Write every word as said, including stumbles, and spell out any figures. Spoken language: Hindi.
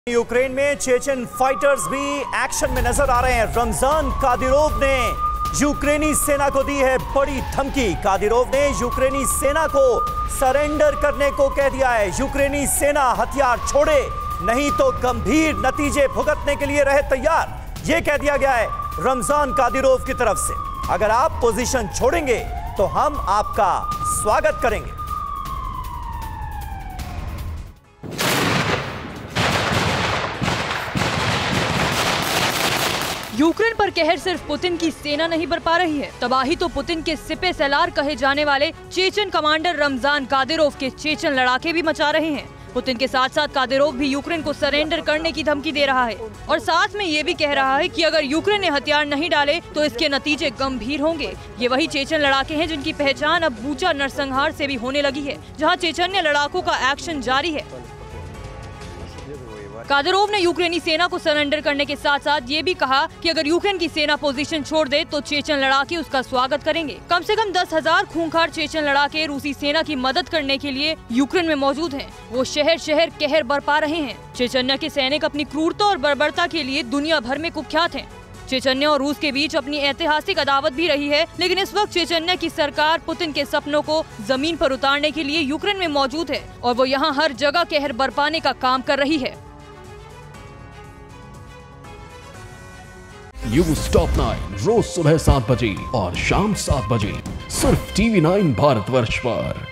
यूक्रेन में चेचन फाइटर्स भी एक्शन में नजर आ रहे हैं। रमजान कादिरोव ने यूक्रेनी सेना को दी है बड़ी धमकी। कादिरोव ने यूक्रेनी सेना को सरेंडर करने को कह दिया है। यूक्रेनी सेना हथियार छोड़े नहीं तो गंभीर नतीजे भुगतने के लिए रहे तैयार, यह कह दिया गया है रमजान कादिरोव की तरफ से। अगर आप पोजीशन छोड़ेंगे तो हम आपका स्वागत करेंगे। यूक्रेन पर कहर सिर्फ पुतिन की सेना नहीं बरपा रही है, तबाही तो पुतिन के सिपे सलार कहे जाने वाले चेचन कमांडर रमजान कादिरोव के चेचन लड़ाके भी मचा रहे हैं। पुतिन के साथ साथ कादिरोव भी यूक्रेन को सरेंडर करने की धमकी दे रहा है और साथ में ये भी कह रहा है कि अगर यूक्रेन ने हथियार नहीं डाले तो इसके नतीजे गंभीर होंगे। ये वही चेचन लड़ाके हैं जिनकी पहचान अब बूचा नरसंहार से भी होने लगी है, जहाँ चेचन्य लड़ाकों का एक्शन जारी है। कादिरोव ने यूक्रेनी सेना को सरेंडर करने के साथ साथ ये भी कहा कि अगर यूक्रेन की सेना पोजीशन छोड़ दे तो चेचन लड़ाके उसका स्वागत करेंगे। कम से कम दस हजार खूंखार चेचन लड़ाके रूसी सेना की मदद करने के लिए यूक्रेन में मौजूद हैं। वो शहर शहर कहर बरपा रहे हैं। चेचन्य के सैनिक अपनी क्रूरता और बर्बरता के लिए दुनिया भर में कुख्यात हैं। चेचन्य और रूस के बीच अपनी ऐतिहासिक अदावत भी रही है, लेकिन इस वक्त चेचन्य की सरकार पुतिन के सपनों को जमीन पर उतारने के लिए यूक्रेन में मौजूद है और वो यहाँ हर जगह कहर बरपाने का काम कर रही है। न्यूज टॉप नाइन रोज सुबह सात बजे और शाम सात बजे सिर्फ टीवी नाइन भारतवर्ष पर।